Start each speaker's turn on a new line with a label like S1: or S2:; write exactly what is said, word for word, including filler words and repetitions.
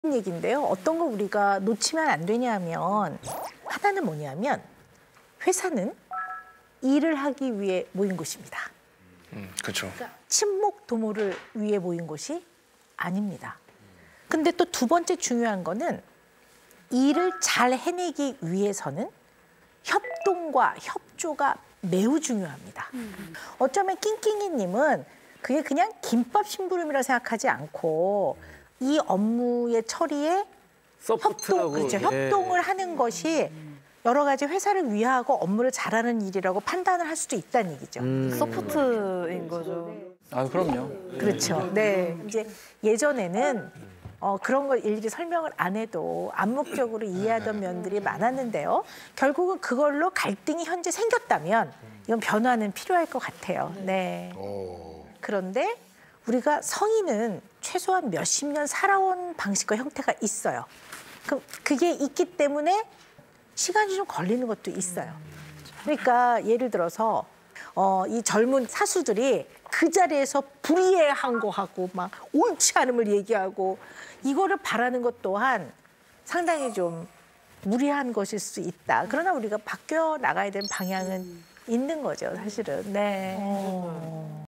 S1: 얘기인데요. 어떤 걸 우리가 놓치면 안 되냐면 하나는 뭐냐면 회사는 일을 하기 위해 모인 곳입니다.
S2: 음, 그렇죠.
S1: 그러니까 친목 도모를 위해 모인 곳이 아닙니다. 근데 또 두 번째 중요한 거는 일을 잘 해내기 위해서는 협동과 협조가 매우 중요합니다. 음. 어쩌면 낑낑이님은 그게 그냥 김밥 심부름이라 생각하지 않고 이 업무의 처리에 협동, 그렇죠.
S3: 예.
S1: 협동을 하는 것이 여러 가지 회사를 위하고 업무를 잘하는 일이라고 판단을 할 수도 있다는 얘기죠.
S4: 음. 서포트인 거죠.
S3: 아, 그럼요.
S1: 그렇죠. 네. 이제 예전에는 어, 그런 걸 일일이 설명을 안 해도 암묵적으로 이해하던 면들이 많았는데요. 결국은 그걸로 갈등이 현재 생겼다면 이건 변화는 필요할 것 같아요. 네. 그런데 우리가 성인은 최소한 몇십 년 살아온 방식과 형태가 있어요. 그럼 그게 있기 때문에 시간이 좀 걸리는 것도 있어요. 그러니까 예를 들어서 어, 이 젊은 사수들이 그 자리에서 불이해한 거 하고 막 옳지 않음을 얘기하고 이거를 바라는 것 또한 상당히 좀 무리한 것일 수 있다. 그러나 우리가 바뀌어 나가야 되는 방향은 있는 거죠, 사실은. 네. 어.